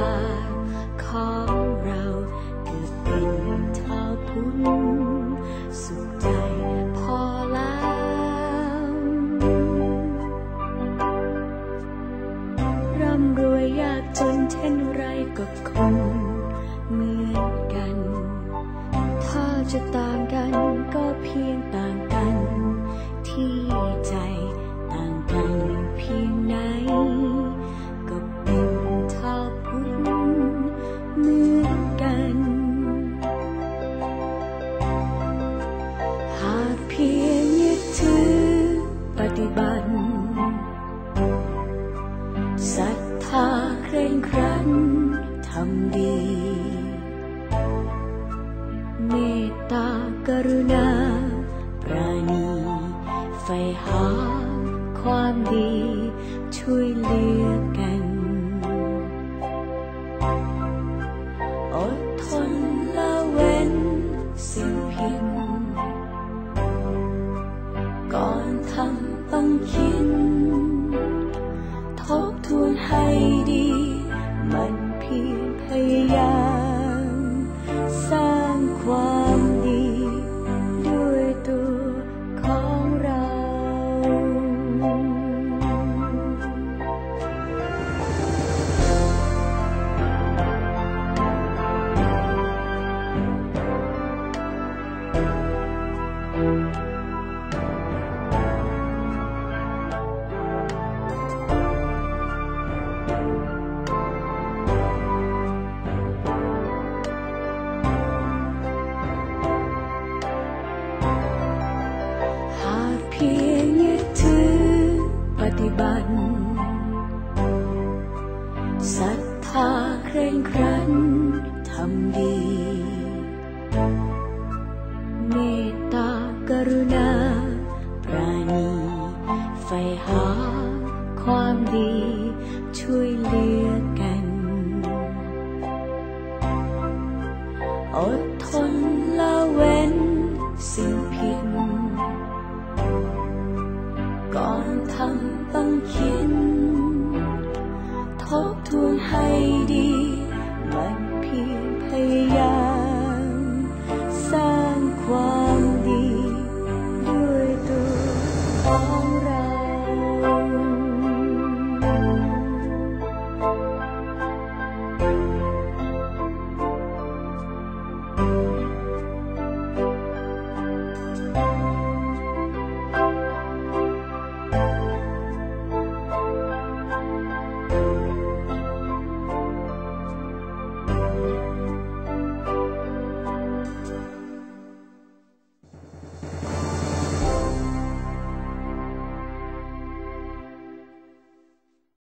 าของเราเกิดเป็นเท่าพุ้นสุขใจพอแล้วร่ำรวยยากจนเช่นไรก็คงเหมือนกันถ้าจะต่างกันก็เพียงต่างกันที่ใจต่างกันเพียงไหนก็เป็นเท่าพุ้นเหมือนกันหากเพียงยึดถือปฏิบัติศรัทธาเคร่งครัดทำดีเมตตากรุณาปราณีใฝ่หาความดีช่วยเหลือกันอดทนละเว้นสิ่งผิดก่อนทำต้องคิดทบทวนให้ดีมันเพียรพยายามสร้างความดีด้วยตัวของเราเพียงยึดถือปฏิบัติศรัทธาเคร่งครัดทำดีเมตตากรุณาปราณีใฝ่หาความดีช่วยเหลือกันอดทนละเว้นสิ่งผิดก่อนทำต้องคิดทบทวนให้ดีมันเพียรพยายาม